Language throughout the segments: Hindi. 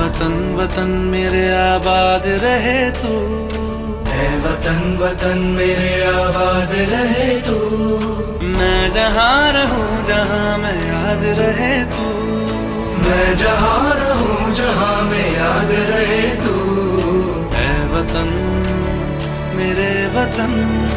वतन वतन मेरे आबाद रहे तू, ऐ वतन वतन मेरे आबाद रहे तू। मैं जहाँ रहूं जहाँ मैं याद रहे तू, मैं जहाँ रहूं जहाँ मैं याद रहे तू। ऐ वतन मेरे वतन।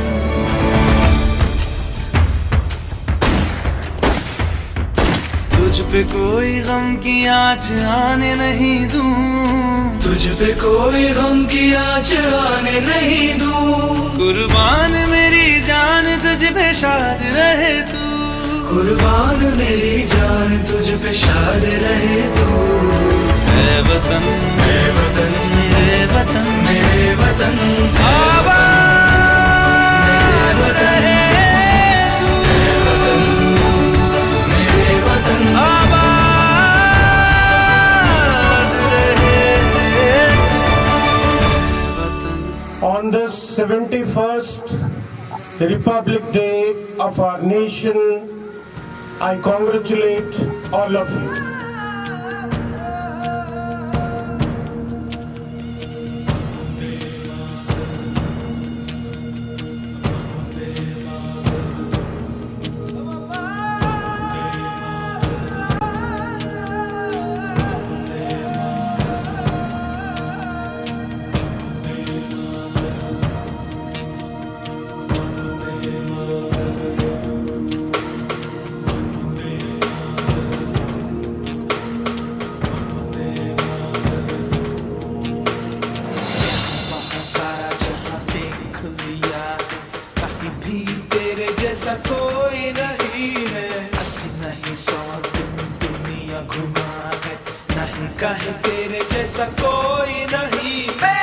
तुझ पे कोई गम की आँच आने नहीं दूं, तुझ पे कोई गम की आँच आने नहीं दूं। कुर्बान मेरी जान तुझ पे शाद रहे तू, कुर्बान मेरी जान तुझ पे शाद रहे तू। ऐ वतन ऐ वतन मेरे वतन मेरे वतन आबाद रहे तू, ऐ वतन मेरे वतन आबाद रहे तू, वतन। On this 71st Republic Day of our nation, I congratulate all of you. कोई नहीं है, 80 नहीं 100 दिन दुनिया घुमा है, नहीं कहे तेरे जैसा कोई नहीं।